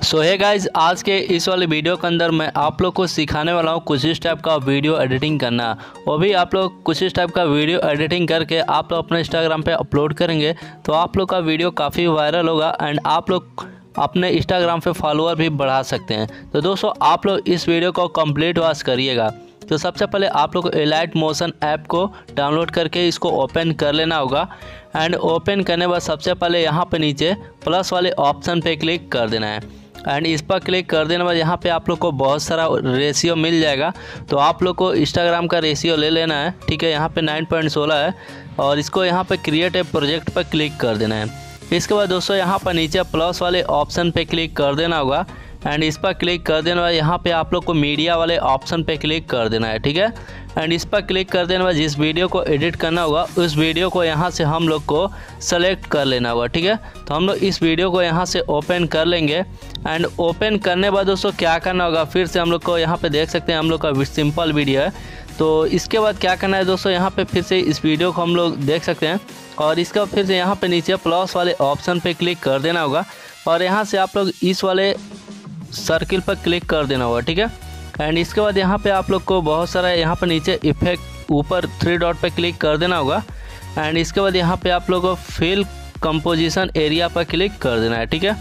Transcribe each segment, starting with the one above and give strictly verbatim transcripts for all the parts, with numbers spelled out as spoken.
सो है गाइज, आज के इस वाले वीडियो के अंदर मैं आप लोग को सिखाने वाला हूँ कुछ इस टाइप का वीडियो एडिटिंग करना। वो भी आप लोग कुछ इस टाइप का वीडियो एडिटिंग करके आप लोग अपने इंस्टाग्राम पे अपलोड करेंगे तो आप लोग का वीडियो काफ़ी वायरल होगा एंड आप लोग अपने इंस्टाग्राम पे फॉलोअर भी बढ़ा सकते हैं। तो दोस्तों आप लोग इस वीडियो को कंप्लीट वॉच करिएगा। तो सबसे पहले आप लोग को एलाइट मोशन ऐप को डाउनलोड करके इसको ओपन कर लेना होगा एंड ओपन करने के बाद सबसे पहले यहाँ पे नीचे प्लस वाले ऑप्शन पे क्लिक कर देना है एंड इस पर क्लिक कर देने के बाद यहाँ पे आप लोग को बहुत सारा रेशियो मिल जाएगा। तो आप लोग को इंस्टाग्राम का रेशियो ले लेना है, ठीक है। यहाँ पे नाइन पॉइंट सोलह है और इसको यहाँ पे क्रिएट ए प्रोजेक्ट पर क्लिक कर देना है। इसके बाद दोस्तों यहाँ पर नीचे प्लस वाले ऑप्शन पे क्लिक कर देना होगा एंड इस पर क्लिक कर देने बाद यहाँ पे आप लोग को मीडिया वाले ऑप्शन पे क्लिक कर देना है, ठीक है। एंड इस पर क्लिक कर देने बाद जिस वीडियो को एडिट करना होगा उस वीडियो को यहाँ से हम लोग को सेलेक्ट कर लेना होगा, ठीक है। तो हम लोग इस वीडियो को यहाँ से ओपन कर लेंगे एंड ओपन करने के बाद दोस्तों क्या करना होगा, फिर से हम लोग को यहाँ पे देख सकते हैं हम लोग का सिंपल वीडियो है। तो इसके बाद क्या करना है दोस्तों, यहाँ पे फिर से इस वीडियो को हम लोग देख सकते हैं और इसका फिर से यहाँ पे नीचे प्लस वाले ऑप्शन पे क्लिक कर देना होगा और यहाँ से आप लोग इस वाले सर्किल पर क्लिक कर देना होगा, ठीक है। एंड इसके बाद यहाँ पे आप लोग को बहुत सारा यहाँ पर नीचे इफेक्ट ऊपर थ्री डॉट पे क्लिक कर देना होगा एंड इसके बाद यहाँ पे आप लोग को फिल कंपोजिशन एरिया पर क्लिक कर देना है, ठीक है।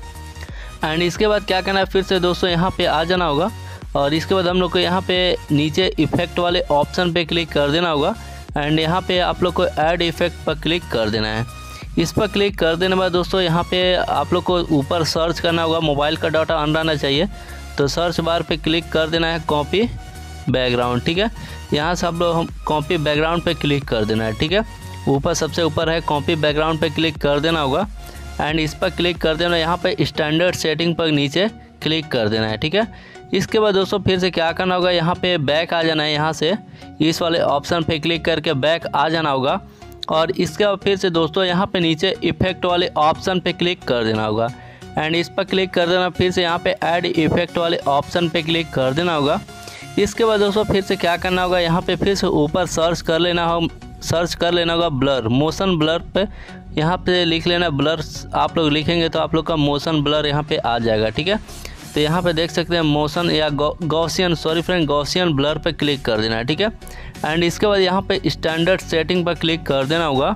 एंड इसके बाद क्या करना है, फिर से दोस्तों यहाँ पे आ जाना होगा और इसके बाद हम लोग को यहाँ पे नीचे इफेक्ट वाले ऑप्शन पे क्लिक कर देना होगा एंड यहाँ पे आप लोग को ऐड इफेक्ट पर क्लिक कर देना है। इस पर क्लिक कर देने के बाद दोस्तों यहाँ पे आप लोग को ऊपर सर्च करना होगा, मोबाइल का डाटा ऑन रहना चाहिए। तो सर्च बार पे क्लिक कर देना है कॉपी बैकग्राउंड, ठीक है। यहाँ से आप लोग हम कॉपी बैकग्राउंड पे क्लिक कर देना है, ठीक है। ऊपर सबसे ऊपर है कॉपी बैकग्राउंड पे क्लिक कर देना होगा एंड इस पर क्लिक कर देना, यहाँ पे स्टैंडर्ड सेटिंग पर नीचे क्लिक कर देना है, ठीक है। इसके बाद दोस्तों फिर से क्या करना होगा, यहाँ पे बैक आ जाना है, यहाँ से इस वाले ऑप्शन पे क्लिक करके बैक आ जाना होगा और इसके बाद फिर से दोस्तों यहाँ पे नीचे इफेक्ट वाले ऑप्शन पे क्लिक कर देना होगा एंड इस पर क्लिक कर देना, फिर से यहाँ पे ऐड इफेक्ट वाले ऑप्शन पे क्लिक कर देना होगा। इसके बाद दोस्तों फिर से क्या करना होगा, यहाँ पे फिर से ऊपर सर्च कर लेना हो सर्च कर लेना होगा ब्लर, मोशन ब्लर पे यहाँ पे लिख लेना ब्लर। आप लोग लिखेंगे तो आप लोग का मोशन ब्लर यहाँ पे आ जाएगा, ठीक है। तो यहाँ पे देख सकते हैं मोशन या Gaussian sorry friend Gaussian blur पे क्लिक कर देना है, ठीक है। एंड इसके बाद यहाँ पे स्टैंडर्ड सेटिंग पर क्लिक कर देना होगा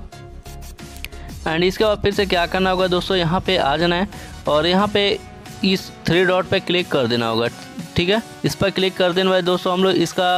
एंड इसके बाद फिर से क्या करना होगा दोस्तों, यहाँ पे आ जाना है और यहाँ पे इस थ्री डॉट पे क्लिक कर देना होगा, ठीक है। इस पर क्लिक कर देने बाद दोस्तों हम लोग इसका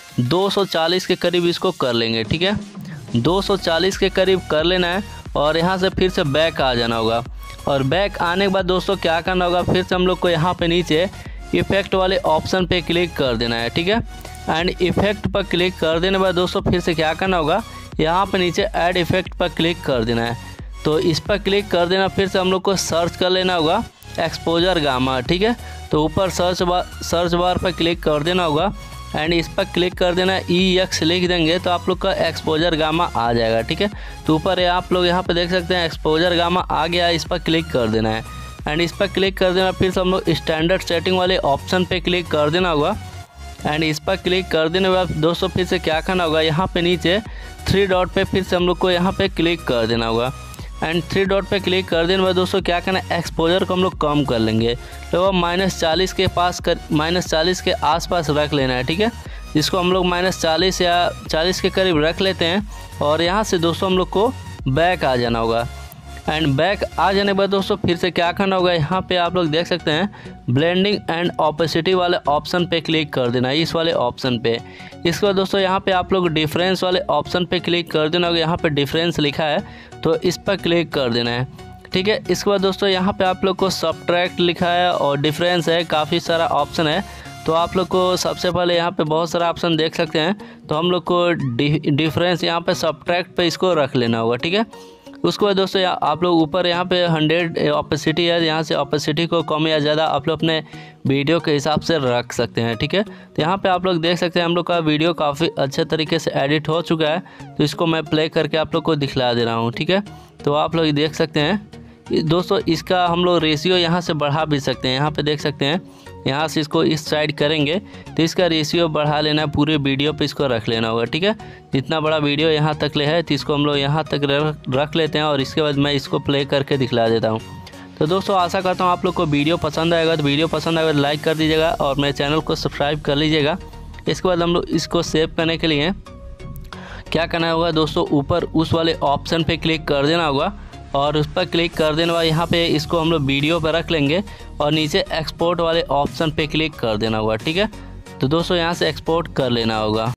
दो सौ चालीस के करीब इसको कर लेंगे, ठीक है। दो सौ चालीस के करीब कर लेना है और यहाँ से फिर से बैक आ जाना होगा और बैक आने के बाद दोस्तों क्या करना होगा, फिर से हम लोग को यहाँ पे नीचे इफेक्ट वाले ऑप्शन पे क्लिक कर देना है, ठीक है। एंड इफेक्ट पर क्लिक कर देने के बाद दोस्तों फिर से क्या करना होगा, यहाँ पे नीचे ऐड इफेक्ट पर क्लिक कर देना है। तो इस पर क्लिक कर देना, फिर से हम लोग को सर्च कर लेना होगा एक्सपोजर गामा, ठीक है। तो ऊपर सर्च बार सर्च बार पर क्लिक कर देना होगा एंड इस पर क्लिक कर देना, ई एक्स लिख देंगे तो आप लोग का एक्सपोजर गामा आ जाएगा, ठीक है। तो ऊपर आप लोग यहाँ पे देख सकते हैं एक्सपोजर गामा आ गया, इस पर क्लिक कर देना है एंड इस पर क्लिक कर देना, फिर से हम लोग स्टैंडर्ड सेटिंग वाले ऑप्शन पे क्लिक कर देना होगा एंड इस पर क्लिक कर देने के बाद दोस्तों फिर से क्या करना होगा, यहाँ पे नीचे थ्री डॉट पे फिर से हम लोग को यहाँ पे क्लिक कर देना होगा एंड थ्री डॉट पे क्लिक कर देने के बाद दोस्तों क्या करना है, एक्सपोजर को हम लोग कम कर लेंगे। तो माइनस चालीस के पास कर माइनस चालीस के आसपास रख लेना है, ठीक है। इसको हम लोग माइनस चालीस या चालीस के करीब रख लेते हैं और यहाँ से दोस्तों हम लोग को बैक आ जाना होगा एंड बैक आ जाने के बाद दोस्तों फिर से क्या करना होगा, यहाँ पे आप लोग देख सकते हैं ब्लेंडिंग एंड ऑपेसिटी वाले ऑप्शन पे क्लिक कर देना है, इस वाले ऑप्शन पे। इसके बाद दोस्तों यहाँ पे आप लोग डिफरेंस वाले ऑप्शन पे क्लिक कर देना होगा, यहाँ पे डिफरेंस लिखा है तो इस पर क्लिक कर देना है, ठीक है। इसके बाद दोस्तों यहाँ पे आप लोग को सबट्रैक्ट लिखा है और डिफरेंस है, काफ़ी सारा ऑप्शन है। तो आप लोग को सबसे पहले यहाँ पे बहुत सारा ऑप्शन देख सकते हैं, तो हम लोग को डिफरेंस यहाँ पे सबट्रैक्ट पे इसको रख लेना होगा, ठीक है। उसके बाद दोस्तों आप लोग ऊपर यहाँ पे हंड्रेड ऑपेसिटी है, यहाँ से ऑपेसिटी को कम या ज़्यादा आप लोग अपने वीडियो के हिसाब से रख सकते हैं, ठीक है। तो यहाँ पे आप लोग देख सकते हैं हम लोग का वीडियो काफ़ी अच्छे तरीके से एडिट हो चुका है। तो इसको मैं प्ले करके आप लोग को दिखला दे रहा हूँ, ठीक है। तो आप लोग देख सकते हैं दोस्तों इसका हम लोग रेशियो यहाँ से बढ़ा भी सकते हैं, यहाँ पे देख सकते हैं यहाँ से इसको इस साइड करेंगे तो इसका रेशियो बढ़ा लेना है, पूरे वीडियो पे इसको रख लेना होगा, ठीक है। जितना बड़ा वीडियो यहाँ तक ले है तो इसको हम लोग यहाँ तक रख लेते हैं और इसके बाद मैं इसको प्ले करके दिखला देता हूँ। तो दोस्तों आशा करता हूँ आप लोग को वीडियो पसंद आएगा। तो वीडियो पसंद आएगा तो लाइक कर दीजिएगा और मेरे चैनल को सब्सक्राइब कर लीजिएगा। इसके बाद हम लोग इसको सेव करने के लिए क्या करना होगा दोस्तों, ऊपर उस वाले ऑप्शन पे क्लिक कर देना होगा और उस पर क्लिक कर देने बाद यहाँ पे इसको हम लोग वीडियो पर रख लेंगे और नीचे एक्सपोर्ट वाले ऑप्शन पे क्लिक कर देना होगा। ठीक है, तो दोस्तों यहाँ से एक्सपोर्ट कर लेना होगा।